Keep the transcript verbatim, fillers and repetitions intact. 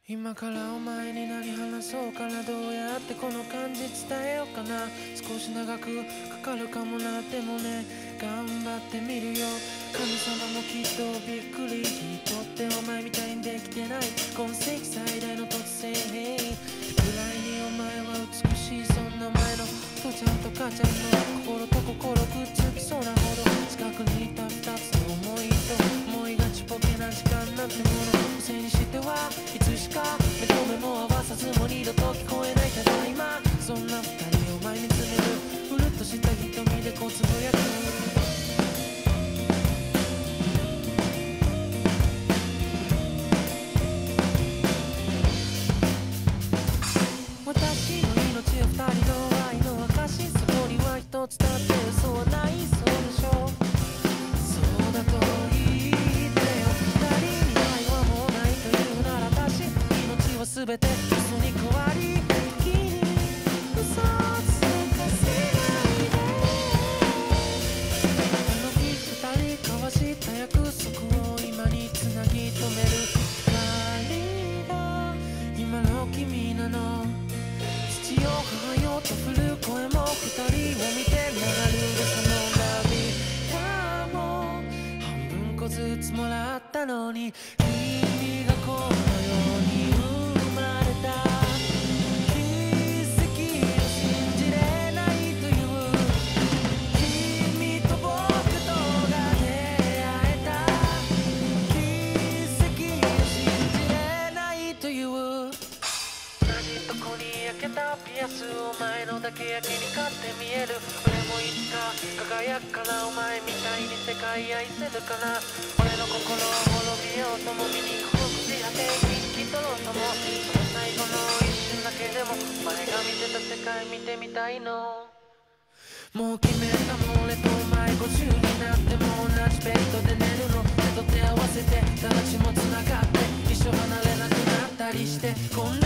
今からお前に何話そうかな、どうやってこの感じ伝えようかな。少し長くかかるかもな、でもね頑張ってみるよ。神様もきっとびっくり、人ってお前みたいにできてない、今世紀最大の突然変異ぐらいにお前は美しい。そんなお前の父ちゃんと母ちゃんの心と心くっつきそうなほど近くにいた二つの思いと思いがちぼけな時間なんてものせいにしてはいつしか目と目も合わさずも二度と聞こえないただいま。そんな二人を前に詰めるうるっとした瞳でこうつぶやく。私の命は二人の愛の証、そこには一つだって嘘はない。そうでしょう、そうだと言ってよ。二人に愛はもうないというなら私命は全て嘘に変わり、君に嘘をつかせないで。あの日二人交わした約束を今につなぎ止める光が今の君なの。父よ母よと振る声も二人を見て流れる。その涙も半分個ずつもらったのに、君がこの世に生まれた奇跡を信じれないという、君と僕とが出会えた奇跡を信じれないという。同じとこに焼けたピアス、お前のだけ焼けに勝って見える。俺もいつか輝くからお前みたいに世界愛せるかな。俺の心を滅びようとも醜く朽ち果て生きとろうとも、その最後の一瞬だけでもお前が見てた世界見てみたいの。もう決めたもん俺とお前ごじゅうになっても同じベッドで寝るの。手と手合わせて形もつながって一生離れなくなったりして、こんな